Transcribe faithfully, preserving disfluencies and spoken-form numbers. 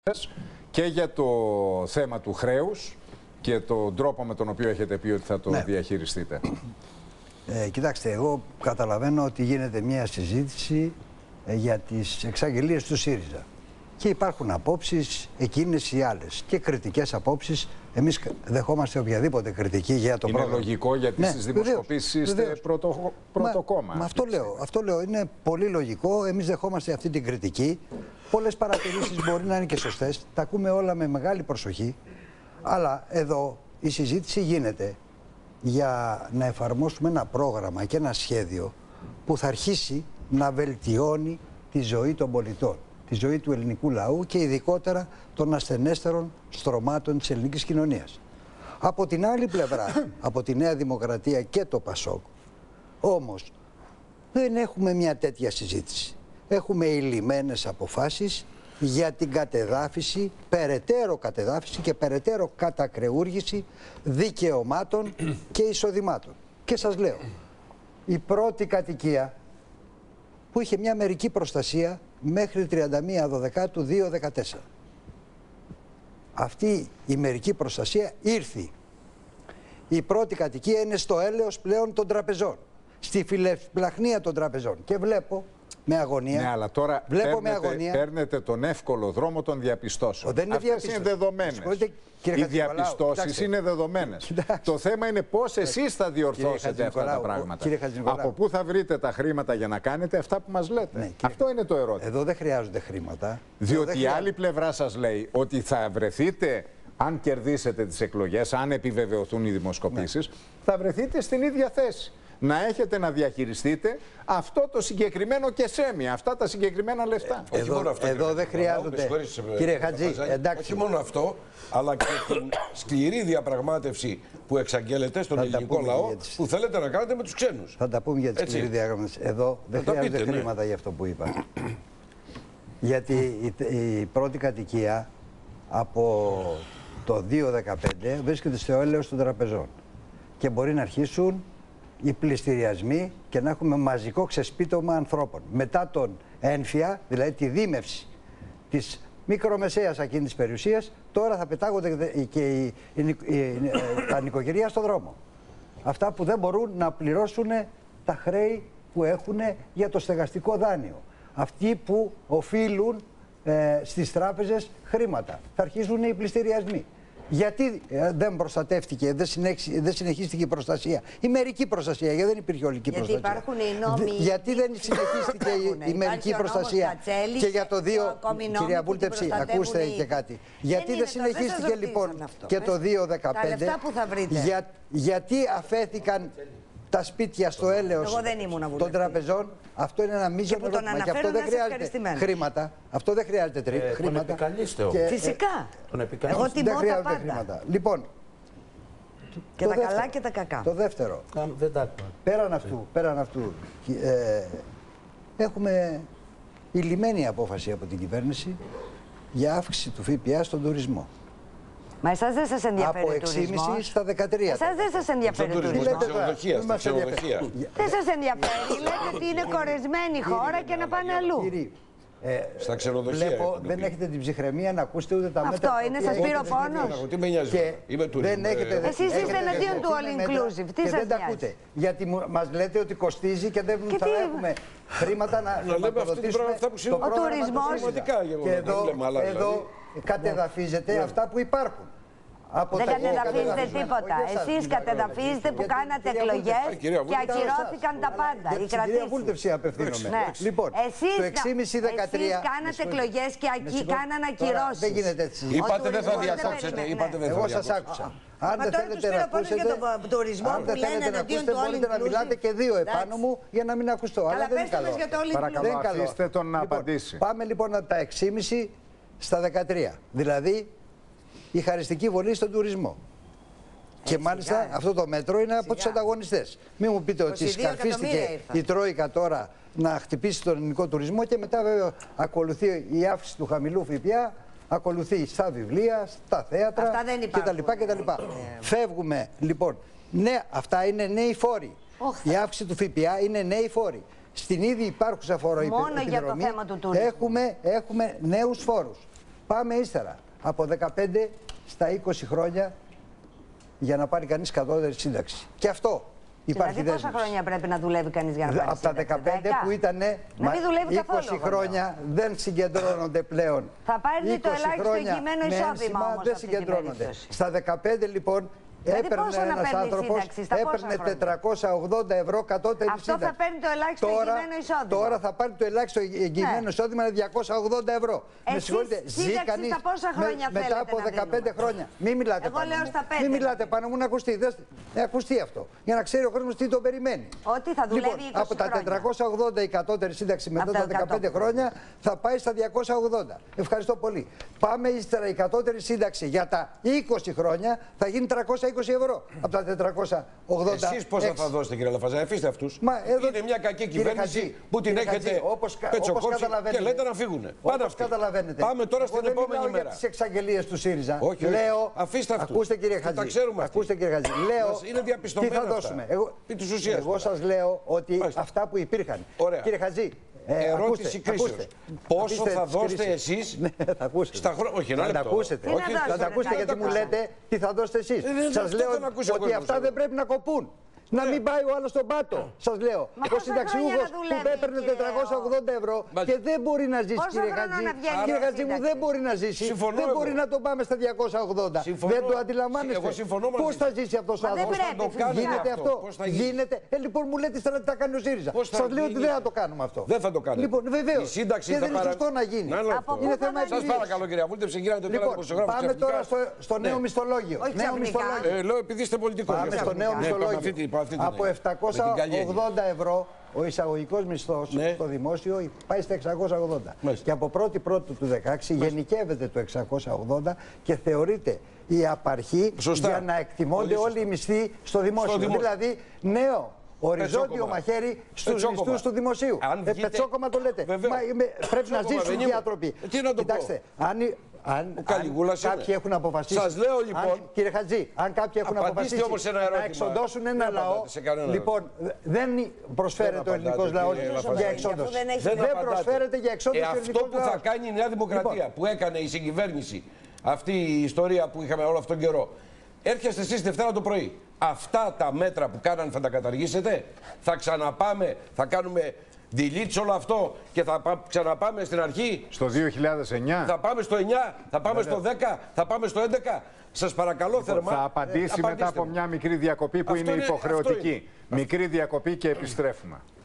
και για το θέμα του χρέους και τον τρόπο με τον οποίο έχετε πει ότι θα το ναι. διαχειριστείτε. Ε, κοιτάξτε, εγώ καταλαβαίνω ότι γίνεται μια συζήτηση ε, για τις εξαγγελίες του ΣΥΡΙΖΑ. Και υπάρχουν απόψεις εκείνες ή άλλες και κριτικές απόψεις. Εμείς δεχόμαστε οποιαδήποτε κριτική για το είναι πρόγραμμα. Είναι λογικό γιατί ναι, στις δημοσκοπήσεις είστε πρώτο, πρώτο κόμμα. Μα αυτό λέω, αυτό λέω. Είναι πολύ λογικό. Εμείς δεχόμαστε αυτή την κριτική. Πολλές παρατηρήσεις μπορεί να είναι και σωστές. Τα ακούμε όλα με μεγάλη προσοχή. Αλλά εδώ η συζήτηση γίνεται για να εφαρμόσουμε ένα πρόγραμμα και ένα σχέδιο που θα αρχίσει να βελτιώνει τη ζωή των πολιτών, τη ζωή του ελληνικού λαού και ειδικότερα των ασθενέστερων στρωμάτων της ελληνικής κοινωνίας. Από την άλλη πλευρά, από τη Νέα Δημοκρατία και το ΠΑΣΟΚ, όμως δεν έχουμε μια τέτοια συζήτηση. Έχουμε ηλυμένες αποφάσεις για την κατεδάφιση, περαιτέρω κατεδάφιση και περαιτέρω κατακρεούργηση δικαιωμάτων και εισοδημάτων. Και σας λέω, η πρώτη κατοικία που είχε μια μερική προστασία μέχρι τριάντα μία Δεκεμβρίου του δύο χιλιάδες δεκατέσσερα. Αυτή η μερική προστασία ήρθε. Η πρώτη κατοικία είναι στο έλεος πλέον των τραπεζών, στη φιλευσπλαχνία των τραπεζών. Και βλέπω με αγωνία. Ναι, αλλά τώρα βλέπω παίρνετε, με αγωνία, παίρνετε τον εύκολο δρόμο των διαπιστώσεων. Δεν είναι Αυτές είναι δεδομένες. Οι διαπιστώσεις είναι δεδομένες. Κοιτάξτε. Το θέμα είναι πώς εσείς θα διορθώσετε αυτά τα πράγματα. Από πού θα βρείτε τα χρήματα για να κάνετε αυτά που μας λέτε. Ναι, αυτό είναι το ερώτημα. Εδώ δεν χρειάζονται χρήματα. Διότι η άλλη πλευρά σας λέει ότι θα βρεθείτε, αν κερδίσετε τις εκλογές, αν επιβεβαιωθούν οι δημοσκοπήσεις, ναι. θα βρεθείτε στην ίδια θέση. Να έχετε να διαχειριστείτε αυτό το συγκεκριμένο κεσέμι, αυτά τα συγκεκριμένα λεφτά. Ε, όχι εδώ μόνο αυτό, εδώ δεν χρειάζονται. Κύριε Χατζή, εντάξει. Όχι μόνο αυτό, αλλά και την σκληρή διαπραγμάτευση που εξαγγέλλεται στον ελληνικό λαό τις... που θέλετε να κάνετε με τους ξένους. Θα τα πούμε για τη σκληρή διαπραγμάτευση. Εδώ δεν θα χρειάζονται πείτε, χρήματα ναι. για αυτό που είπα. Γιατί η, η πρώτη κατοικία από το δύο χιλιάδες δεκαπέντε βρίσκεται στο έλεος των τραπεζών. Και μπορεί να αρχίσουν οι πληστηριασμοί και να έχουμε μαζικό ξεσπίτωμα ανθρώπων. Μετά τον ένφια, δηλαδή τη δίμευση της μικρομεσαίας ακίνητης περιουσίας, τώρα θα πετάγονται και οι, οι, οι, οι, τα νοικοκυριά στον δρόμο. Αυτά που δεν μπορούν να πληρώσουν τα χρέη που έχουν για το στεγαστικό δάνειο. Αυτοί που οφείλουν ε, στις τράπεζες χρήματα. Θα αρχίσουν οι πληστηριασμοί. Γιατί ε, δεν προστατεύτηκε, δεν, συνέχισε, δεν συνεχίστηκε η προστασία, η μερική προστασία, γιατί δεν υπήρχε ολική γιατί προστασία. Υπάρχουν οι νόμοι. Γιατί δεν συνεχίστηκε η, η μερική προστασία. Κατσέλης, και για το δύο, κυρία Βούλτεψη, ακούστε οι... και κάτι. Γιατί δεν, δεν συνεχίστηκε λοιπόν αυτό. και το δύο χιλιάδες δεκαπέντε. Για, γιατί αφέθηκαν τα σπίτια στο έλεος των τραπεζών. Αυτό είναι ένα μείζονο ερώτημα και αυτό δεν χρειάζεται χρήματα. Αυτό δεν χρειάζεται τρί, ε, χρήματα. Τον και, Φυσικά. Τον Εγώ τιμώ δεν τα πάντα. Χρήματα. Λοιπόν, και τα δεύτερο, καλά και τα κακά. Το δεύτερο. Α, δεν τα πέραν αυτού, πέραν αυτού ε, έχουμε ηλυμένη απόφαση από την κυβέρνηση για αύξηση του ΦΠΑ στον τουρισμό. Μα εσάς δεν σας ενδιαφέρει ο τουρισμός. Από έξι κόμμα πέντε στα δεκατρία. Εσάς δεν σας ενδιαφέρει ο τουρισμός. Στα ξενοδοχεία, στα ξενοδοχεία. Δεν σας ενδιαφέρει. Λέτε ότι είναι κορεσμένη χώρα και να πάνε αλλού. Ε, στα ξενοδοχεία. Βλέπω, δεν έχετε την ψυχραιμία να ακούσετε ούτε τα μέτρα. Αυτό είναι, σας πήρε ο πόνος. Τι με νοιάζει. Εσείς είστε εναντίον του all inclusive. Τι σας νοιάζει. Γιατί μας λέτε ότι κοστίζει και δεν θα έχουμε χρήματα να χρηματοδοτήσουμε το πρόγραμμα. Ο τουρισμός. Και εδώ κατεδαφίζετε αυτά που υπάρχουν. Δεν κατεδαφίζετε τίποτα. Εσείς κατεδαφίζετε που κάνατε εκλογές και ακυρώθηκαν τα πάντα. Οι κρατήσεις. Κυρία Βούλτεψη απευθύνομαι. Λοιπόν, το έξι κόμμα πέντε δεκατρία. Εσείς κάνατε εκλογές και κάνανε ακυρώσεις. Δεν γίνεται έτσι. Είπατε δεν θα διασώξετε. Εγώ σας άκουσα. Αν δεν θέλετε να ακούσετε, αν δεν θέλετε να ακούσετε, μπορείτε να μιλάτε και δύο επάνω μου για να μην ακουστώ. Αλλά δεν είναι καλό. Παρακαλώ, αφήστε τον να απαντήσει. Πάμε λοιπόν από τα έξι κόμμα πέντε στα δεκατρία. Δηλαδή η χαριστική βολή στον τουρισμό. Και ε, μάλιστα σιγά, αυτό το μέτρο είναι από τους ανταγωνιστές. Μην μου πείτε ότι σκαρφίστηκε η Τρόικα τώρα να χτυπήσει τον ελληνικό τουρισμό και μετά βέβαια ακολουθεί η αύξηση του χαμηλού ΦΠΑ, ακολουθεί στα βιβλία, στα θέατρα κτλ. κτλ. Yeah. Φεύγουμε λοιπόν. Ναι, αυτά είναι νέοι φόροι. Oh, η αύξηση του ΦΠΑ είναι νέοι φόροι. Στην ήδη υπάρχουσα φοροεπιδρομή έχουμε, έχουμε νέους φόρους. Πάμε ύστερα από δεκαπέντε στα είκοσι χρόνια για να πάρει κανείς κατώτερη σύνταξη. Και αυτό υπάρχει δηλαδή δέσμευση. Πόσα χρόνια πρέπει να δουλεύει κανείς για να πάρει Από τα δεκαπέντε που ήταν είκοσι χρόνια δεν συγκεντρώνονται πλέον. Θα πάρει το ελάχιστο εγγυημένο εισόδημα όμως. Δεν συγκεντρώνονται. Στα δεκαπέντε λοιπόν έπαιρνε ένας άνθρωπος, έπαιρνε τετρακόσια ογδόντα ευρώ κατώτερη σύνταξη. Αυτό θα παίρνει το ελάχιστο τώρα, εγγυημένο εισόδημα. Τώρα θα πάρει το ελάχιστο εγγυημένο ναι. εισόδημα είναι διακόσια ογδόντα ευρώ. Με συγχωρείτε, ζει κανείς με, μετά από δεκαπέντε χρόνια. Μην μιλάτε Εγώ πάνω λέω μου. στα πέντε. Μην μιλάτε πάνω μου να ακουστεί. Να ακουστεί αυτό. Για να ξέρει ο κόσμος τι τον περιμένει. Ότι θα δουλεύει λοιπόν, είκοσι από τα τετρακόσια ογδόντα η κατώτερη σύνταξη μετά τα δεκαπέντε χρόνια θα πάει στα διακόσια ογδόντα. Ευχαριστώ πολύ. Πάμε ύστερα η κατώτερη σύνταξη για τα είκοσι χρόνια θα γίνει τριακόσια είκοσι ευρώ. Από τα τετρακόσια ογδόντα. Εσείς πόσα θα δώσετε, κύριε Λαφαζά, αφήστε αυτούς. Μα εδώ... Είναι μια κακή κυβέρνηση Χατζή, που την έχετε πετσοκόψει και λέτε να φύγουν. Πάντα αυτοί. Καταλαβαίνετε. Πάμε τώρα στην Εγώ επόμενη δεν μέρα. Για τις εξαγγελίες του ΣΥΡΙΖΑ. Όχι, όχι. Λέω, αφήστε αυτούς. Ακούστε κύριε Χατζή. Τα ξέρουμε ακούστε, κύριε Χατζή. Λέω, είναι διαπιστωμένα τι θα αυτά. δώσουμε. Εγώ, εγώ σας λέω ότι Μάλιστα. αυτά που υπήρχαν. Ωραία. Κύριε Χατζή. Ε, ερώτηση κρίσεως. Πόσο ακούστε θα δώσετε εσείς ναι, θα ακούσετε. στα χρόνια. Όχι, ένα θα τα λεπτό. ακούσετε. Όχι, θα τα ακούσετε γιατί μου λέτε τι θα δώσετε εσείς. Σας λέω ότι αυτά δεν πρέπει να κοπούν. Να μην πάει ο άλλος στον πάτο. Σας λέω. Ο συνταξιούχος που έπαιρνε τετρακόσια ογδόντα ευρώ και δεν μπορεί να ζήσει, κύριε Χατζή. Κύριε Χατζή μου, δεν μπορεί να ζήσει. Δεν μπορεί να τον πάμε στα διακόσια ογδόντα. Δεν το αντιλαμβάνεστε. Πώς θα ζήσει αυτός ο άνθρωπος? Γίνεται αυτό? Γίνεται. Ε, λοιπόν μου λέτε να τα κάνει ο ΣΥΡΙΖΑ. Σας λέω ότι δεν θα το κάνουμε αυτό. Δεν θα το κάνουμε. Λοιπόν, βεβαίως. Και δεν είναι σωστό να γίνει. Είναι θέμα Σας παρακαλώ, κύριε Βούλτεψε, γύρατε τώρα δημοσιογράφους. Πάμε τώρα στο νέο μισθολόγιο. Λέω επειδή είστε πολιτικός. Πάμε στο νέο μισθολόγιο. Από επτακόσια ογδόντα ευρώ ο εισαγωγικός μισθός ναι. στο δημόσιο πάει στα εξακόσια ογδόντα. Μάλιστα. Και από πρώτη πρώτη του δεκαέξι γενικεύεται το εξακόσια ογδόντα και θεωρείται η απαρχή Σωστά. για να εκτιμώνται όλοι οι μισθοί στο δημόσιο. Στο δημόσιο. Δηλαδή νέο οριζόντιο μαχαίρι στους μισθούς του δημοσίου. Ε, πετσόκομα το λέτε. Μα, με, πρέπει να ζήσουν οι άνθρωποι. Κοιτάξτε, αν Αν, αν κάποιοι έχουν αποφασίσει. Σας λέω λοιπόν. Αν, κύριε Χατζή, αν κάποιοι έχουν αποφασίσει όμως ένα ερώτημα, να εξοντώσουν ένα λαό. Λοιπόν, δεν προσφέρεται ο ελληνικός λαός για εξόντωση. Δεν, δεν προσφέρεται για εξόντωση. Ε, αυτό που θα κάνει η Νέα Δημοκρατία λοιπόν, που έκανε η συγκυβέρνηση, αυτή η ιστορία που είχαμε όλο αυτόν τον καιρό. Έρχεστε εσείς Δευτέρα το πρωί. Αυτά τα μέτρα που κάνανε θα τα καταργήσετε? Θα ξαναπάμε, θα κάνουμε delete όλο αυτό και θα ξαναπάμε στην αρχή? Στο δύο χιλιάδες εννιά. Θα πάμε στο εννιά, θα πάμε Βέβαια. στο δέκα, θα πάμε στο έντεκα. Σας παρακαλώ λοιπόν, θερμά. Θα απαντήσει ε, μετά από μια μικρή διακοπή που αυτό είναι υποχρεωτική. Είναι, μικρή διακοπή και επιστρέφουμε.